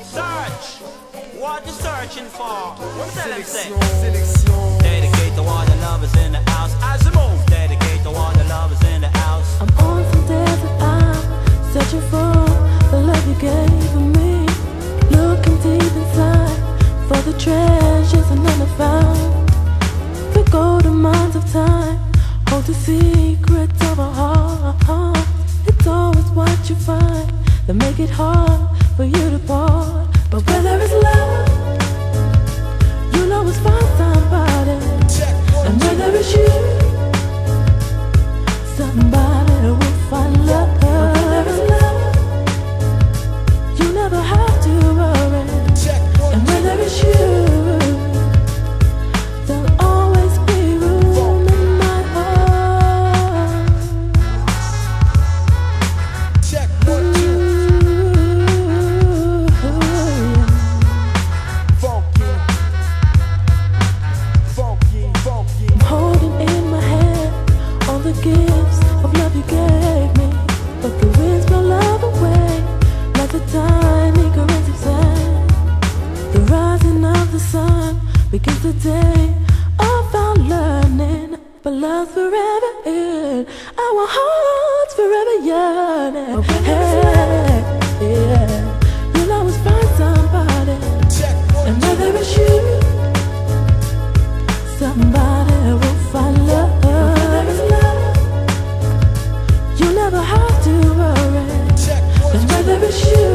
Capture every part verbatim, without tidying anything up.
Search. What you searching for? What tell them say? Sélection. Dedicate to all the lovers in the house. As you move, dedicate to all the lovers in the house. I'm on some desert island, searching for the love you gave me. Looking deep inside for the treasures and none are found. The golden mines of time hold the secrets of our heart. It's always what you find that make it hard for you to part. But where there is love, you'll always find somebody. And where there is you, somebody will find love. But where there is love, you never have to worry. And where there is you, there'll always be room in my heart. Check one, two. Funky, funky, funky. I'm holding in my hand all the gifts of love you gave me, but the winds blow love away like the tiny grains of sand. The rising of the sun begins the day of our learning, but love's forever in our hearts, forever yearning. Hey, yeah, you'll always find somebody, and where there is you, somebody will find love. Where there is love, you never have to worry. And where there is you,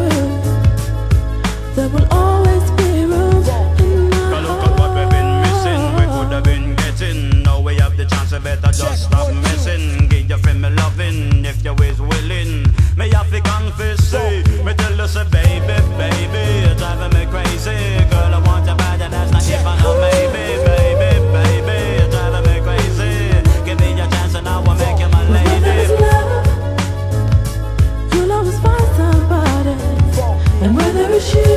there will always be room in my Look at what we've been missing, we could have been getting. Now we have the chance, I better just stop missing. Give your friend me loving, if you is willing. Me have to confess, say, me tell you say, baby, baby, you're driving me crazy. Girl, I want you bad and that's not even a maybe. Baby, baby, you're driving me crazy. Give me your chance and I will make you my Where there is lady. love, you'll always find somebody. And where there is you,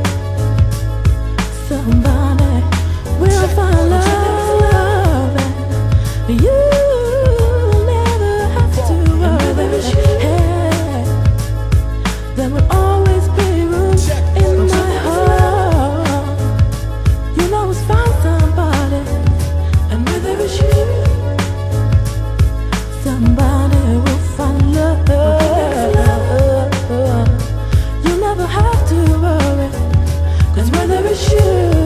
somebody will find love. And you'll never have to worry. Hey, there will always be room in my heart. You'll always find somebody. And where there is you, somebody will find love. You never have to worry, 'cause where there is you,